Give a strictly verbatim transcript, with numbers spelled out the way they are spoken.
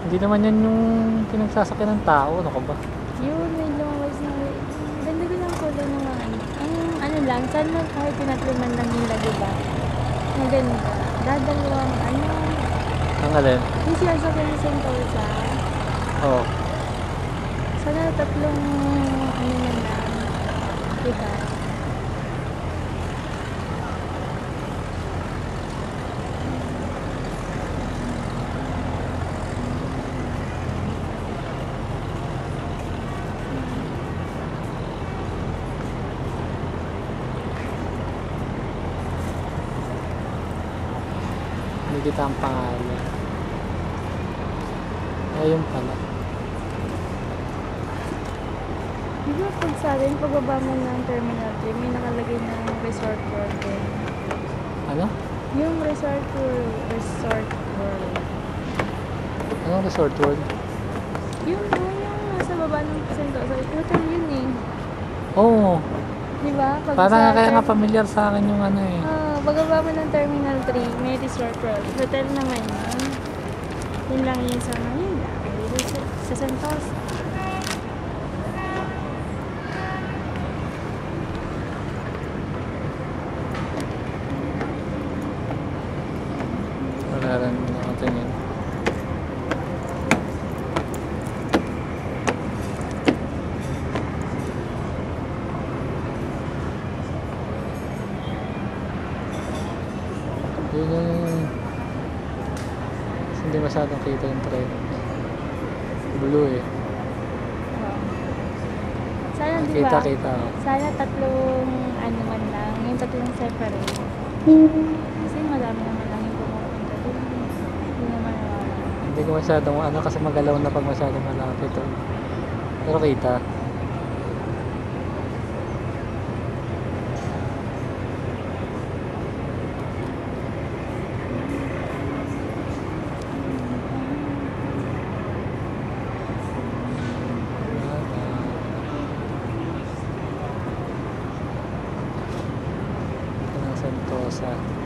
Hindi naman yan yung pinagsasakyan ng tao. Ano ka ba? Yun, may lumabas na. Ganda ko lang kulay ng mga ano. Ang ano lang, sana kahit pinatluman lang nila, diba? Maganda. Dadalawang ano. Ang alin? Yung sinasakyan ng Sentosa. Oo. Sana tatlong ano na lang. Diba? Hindi kita ang pangalan. Ayun pala. Di ba pag sa atin, pagbaba mo ng Terminal three, may nakalagay ng Resort World din. Ano? Yung Resort World. Resort World. Anong Resort World? Yung, yung, yung nasa baba ng Sentosa. Hotel yun eh. Oo. Di ba? Pag Parang sa kaya nga term- familiar sa akin yung ano eh. Ah, pagbaba mo ng Terminal three, may Resort World. Hotel naman yun. Yun lang yun sa Manila. Sa, sa Sentosa. Wala rin nakatingin. Yun yung hindi masyadong kita yung train. Blue eh. Wow. Sana di Kita ba? kita. Sana tatlong ano man lang. Yung tatlong separate. Kasi madami naman lang yung pumupunta doon. Hindi naman nawawala. Hindi ko masyadong ano kasi magalaw na pag masyadong malapit eh. Pero kita. Sentosa.